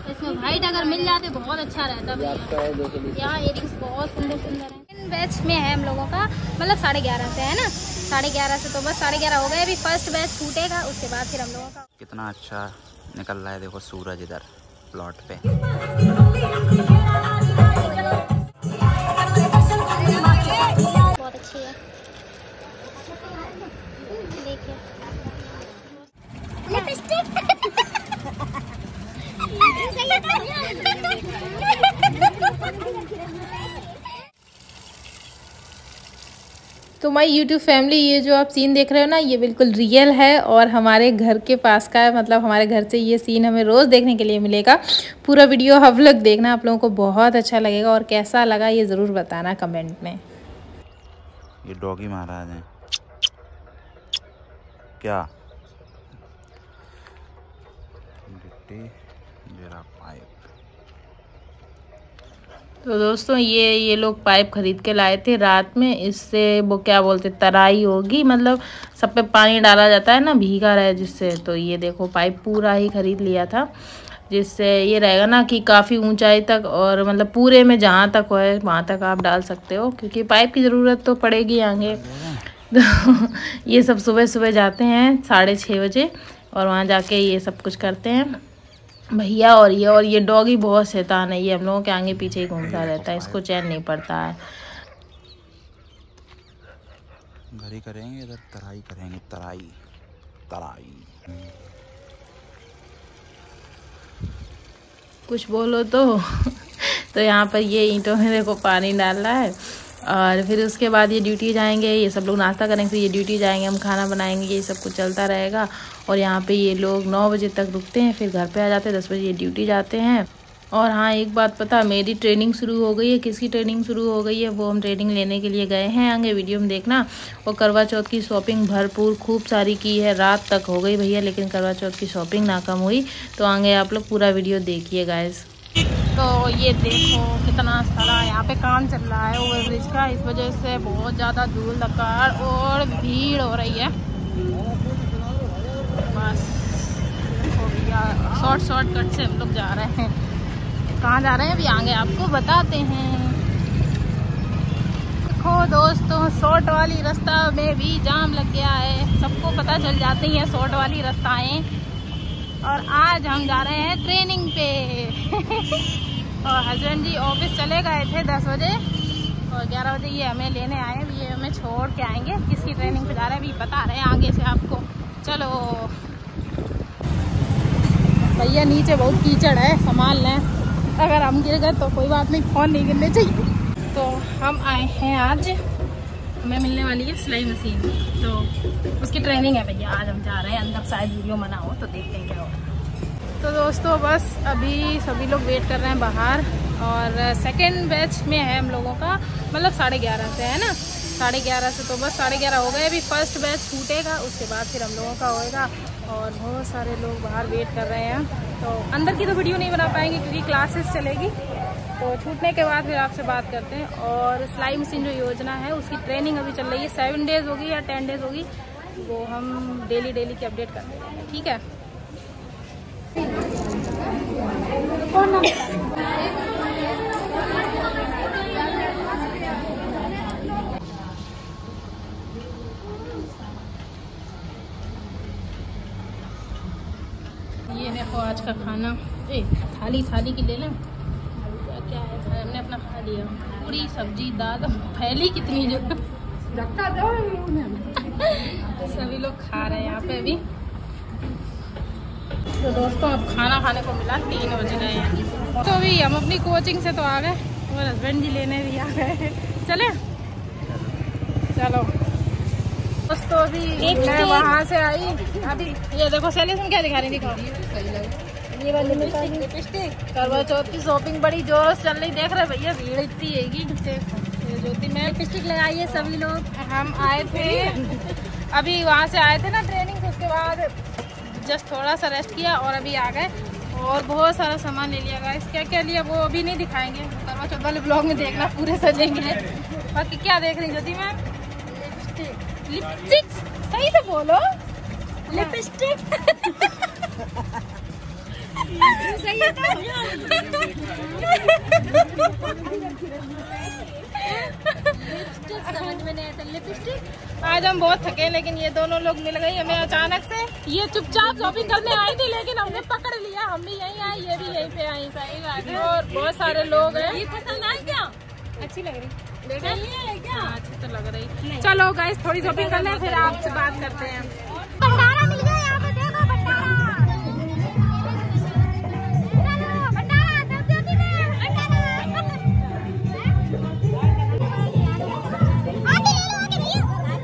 इसमें वाइट अगर मिल जाते बहुत अच्छा रहता भैया। यहाँ इयरिंग्स बहुत सुंदर सुंदर है। बैच में है हम लोगों का, मतलब 11:30 से है ना, 11:30 से, तो बस 11:30 हो गए। अभी फर्स्ट बैच छूटेगा, उसके बाद फिर हम लोगों का। कितना अच्छा निकल रहा है, देखो सूरज इधर प्लॉट पे। बहुत अच्छी है, देखिए लिपस्टिक। तो माय यूट्यूब फैमिली, ये जो आप सीन देख रहे हो ना, ये बिल्कुल रियल है और हमारे घर के पास का है। मतलब हमारे घर से ये सीन हमें रोज़ देखने के लिए मिलेगा। पूरा वीडियो आप लोग देखना, आप लोगों को बहुत अच्छा लगेगा। और कैसा लगा ये ज़रूर बताना कमेंट में। ये डॉगी महाराज हैं क्या? पाइप। तो दोस्तों ये लोग पाइप खरीद के लाए थे रात में। इससे वो क्या बोलते, तराई होगी, मतलब सब पे पानी डाला जाता है ना, भीगा रहे जिससे। तो ये देखो पाइप पूरा ही खरीद लिया था, जिससे ये रहेगा ना कि काफ़ी ऊंचाई तक, और मतलब पूरे में जहाँ तक है वहाँ तक आप डाल सकते हो, क्योंकि पाइप की ज़रूरत तो पड़ेगी आगे। तो ये सब सुबह सुबह जाते हैं 6:30 बजे, और वहाँ जाके ये सब कुछ करते हैं भैया। और ये डॉगी बहुत शैतान है, ये हम लोगों के आगे पीछे ही घूमता रहता है, इसको चैन नहीं पड़ता है। घर ही करेंगे, इधर तराई करेंगे, तराई तराई। कुछ बोलो तो यहाँ पर ये ईंटों में देखो पानी डाल रहा है। और फिर उसके बाद ये ड्यूटी जाएंगे, ये सब लोग नाश्ता करेंगे, फिर ये ड्यूटी जाएंगे, हम खाना बनाएंगे, ये सब कुछ चलता रहेगा। और यहाँ पे ये लोग 9 बजे तक रुकते हैं, फिर घर पे आ जाते हैं, 10 बजे ये ड्यूटी जाते हैं। और हाँ, एक बात पता, मेरी ट्रेनिंग शुरू हो गई है। किसकी ट्रेनिंग शुरू हो गई है वो हम ट्रेनिंग लेने के लिए गए हैं, आगे वीडियो में देखना। और करवा चौथ की शॉपिंग भरपूर खूब सारी की है, रात तक हो गई भैया, लेकिन करवा चौथ की शॉपिंग ना कम हुई। तो आगे आप लोग पूरा वीडियो देखिए गाइस। तो ये देखो कितना सारा यहाँ पे काम चल रहा है ओवरब्रिज का, इस वजह से बहुत ज़्यादा धूल धक्कार और भीड़ हो रही है। बस हो गया, शॉर्टकट से हम लोग जा रहे हैं। कहाँ जा रहे हैं अभी आगे आपको बताते हैं। देखो दोस्तों, शॉर्ट वाली रास्ता में भी जाम लग गया है, सबको पता चल जाती है शॉर्ट वाली रास्ताएं। और आज हम जा रहे हैं ट्रेनिंग पे। और हस्बैंड जी ऑफिस चले गए थे 10 बजे, और 11 बजे ये हमें लेने आए, ये हमें छोड़ के आएंगे। किसकी ट्रेनिंग पे जा रहे हैं अभी बता रहे हैं आगे से आपको। चलो भैया, नीचे बहुत कीचड़ है, संभाल लें, अगर हम गिर गए तो कोई बात नहीं, फोन नहीं गिरने चाहिए। तो हम आए हैं, आज हमें मिलने वाली है सिलाई मशीन, तो उसकी ट्रेनिंग है भैया। आज हम जा रहे हैं अंदर, शायद वीडियो बना हो तो देखते हैं क्या होगा। तो दोस्तों बस अभी सभी लोग वेट कर रहे हैं बाहर, और सेकंड बैच में है हम लोगों का, मतलब 11:30 से है ना, 11:30 से। तो बस 11:30 हो गए, अभी फर्स्ट बैच छूटेगा, उसके बाद फिर हम लोगों का होएगा। और बहुत सारे लोग बाहर वेट कर रहे हैं, तो अंदर की तो वीडियो नहीं बना पाएंगे क्योंकि क्लासेस चलेगी। तो छूटने के बाद फिर आपसे बात करते हैं। और सिलाई मशीन जो योजना है उसकी ट्रेनिंग अभी चल रही है, 7 डेज होगी या 10 डेज होगी, वो हम डेली की अपडेट कर देते हैं, ठीक है। ये देखो आज का खाना, थाली की ले लें, क्या है, हमने अपना खा लिया, पूरी सब्जी दाल फैली कितनी जो रखा दो। सभी लोग खा रहे हैं यहाँ पे अभी। तो दोस्तों अब खाना खाने को मिला, 3 बज गए हैं। तो अभी हम अपनी कोचिंग से तो आ गए, और हस्बैंड जी लेने भी आ गए। चले चलो दोस्तों, अभी मैं वहाँ से आई, अभी ये देखो सैलिस में क्या दिखा रही थी, ये वाली लिपस्टिक। करवा चौथ की शॉपिंग बड़ी जोर से चल रही, देख रहे भैया, भीड़ इतनी हैगी। ज्योति में लिपस्टिक लगाई है सभी लोग। हम आए थे अभी वहाँ से आए थे ना ट्रेनिंग से, उसके बाद जस्ट थोड़ा सा रेस्ट किया और अभी आ गए। और बहुत सारा सामान ले लिया गाइस, क्या क्या लिया वो अभी नहीं दिखाएंगे, करवा चौथ वाले ब्लॉग में देखना, पूरे सजेंगे। बाकी क्या देख रही ज्योति मैम? लिपस्टिक, सही से बोलो, लिपस्टिक। सही है। समझ में नहीं आता लिपस्टिक। आज हम बहुत थके, लेकिन ये दोनों लोग मिल गई हमें अचानक से। ये चुपचाप शॉपिंग करने आई थी, लेकिन हमने पकड़ लिया। हम भी यहीं आए, ये भी यहीं पे आई। सही बात है। और बहुत सारे लोग हैं। ये पसंद आई क्या? अच्छी लग रही देखा क्या? अच्छी तो लग रही। चलो गाइस थोड़ी शॉपिंग कर लें, फिर आपसे बात करते हैं। भंडारा मिल गया यहाँ पे, देखो भंडारा। चलो भंडारा, सरस्वती में भंडारा। आके ले लो, आके भैया।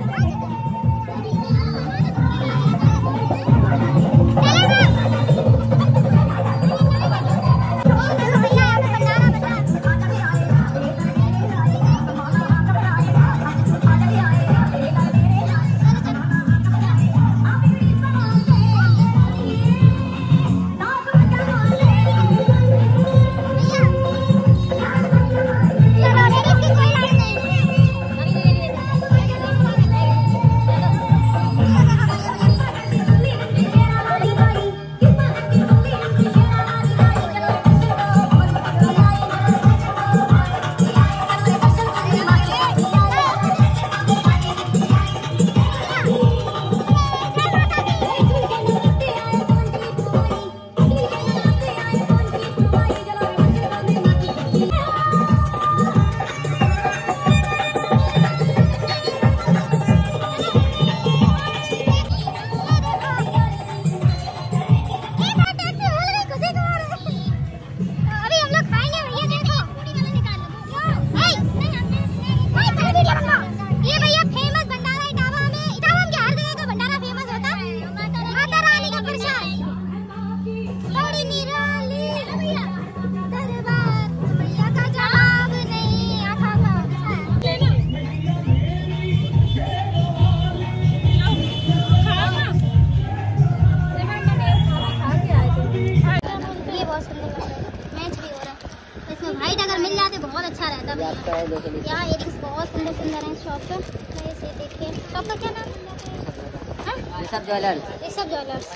बहुत अच्छा रहता है। यहाँ इयरिंग्स बहुत सुंदर सुंदर हैं शॉप पे। ये देखिए, शॉप का क्या नाम है? ऋषभ ज्वेलर्स। ऋषभ ज्वेलर्स।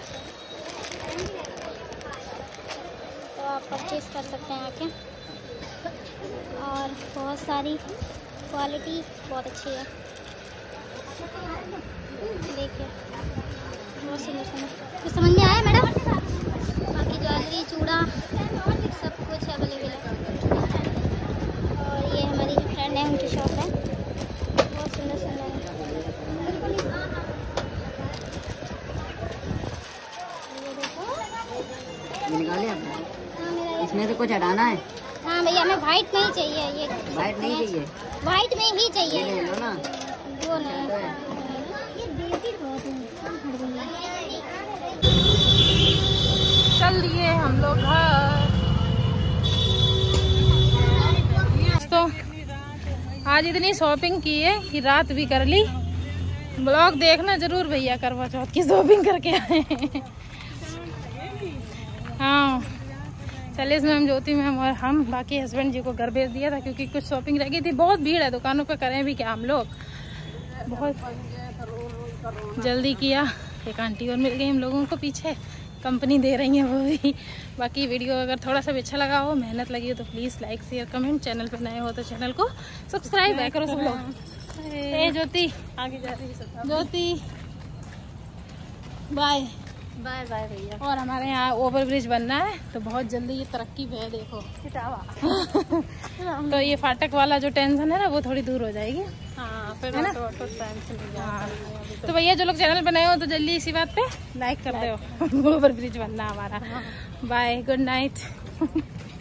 तो आप परचेज कर सकते हैं आके। और बहुत सारी क्वालिटी बहुत अच्छी है। देखिए बहुत सुंदर सुंदर। कुछ समझ में आया मैडम? बाकी ज्वेलरी, चूड़ा सब कुछ अवेलेबल है। और ये हमारी जो फ्रेंड है उनकी शॉप है, बहुत सुंदर सुंदर है। ये देखो, निकाले आपने? हाँ मेरा इसमें से कुछ हटाना है? हाँ भैया, हमें वाइट में ही चाहिए। ये वाइट नहीं चाहिए? वाइट में ही चाहिए। ये ले लो ना। वो नहीं, ये देती बहुत है। चल दिए हम लोग घर। तो आज इतनी शॉपिंग की है कि रात भी कर ली। ब्लॉग देखना जरूर भैया, करवा चौथ की शॉपिंग करके आए हैं। हाँ चलिए, इसमें हम ज्योति मैम और हम बाकी हस्बैंड जी को घर भेज दिया था, क्योंकि कुछ शॉपिंग रह गई थी। बहुत भीड़ है दुकानों पे, करें भी क्या हम लोग। बहुत जल्दी किया। एक आंटी और मिल गई हम लोगों को पीछे, कंपनी दे रही है वो भी। बाकी वीडियो अगर थोड़ा सा भी अच्छा लगा हो, मेहनत लगी हो, तो please like share comment. Channel पे नए हो तो चैनल को सब्सक्राइब करो सब लोग। ज्योति आगे जा रही है। ज्योति बाय बाय बाय भैया। और हमारे यहाँ ओवर ब्रिज बनना है, तो बहुत जल्दी ये तरक्की पे है। देखो तो ये फाटक वाला जो टेंशन है ना, वो थोड़ी दूर हो जाएगी। हाँ फिर है ना? तो भैया जो लोग चैनल बनाए हो, तो जल्दी इसी बात पे लाइक कर दो। ओवर ब्रिज बनना हमारा। Bye, good night.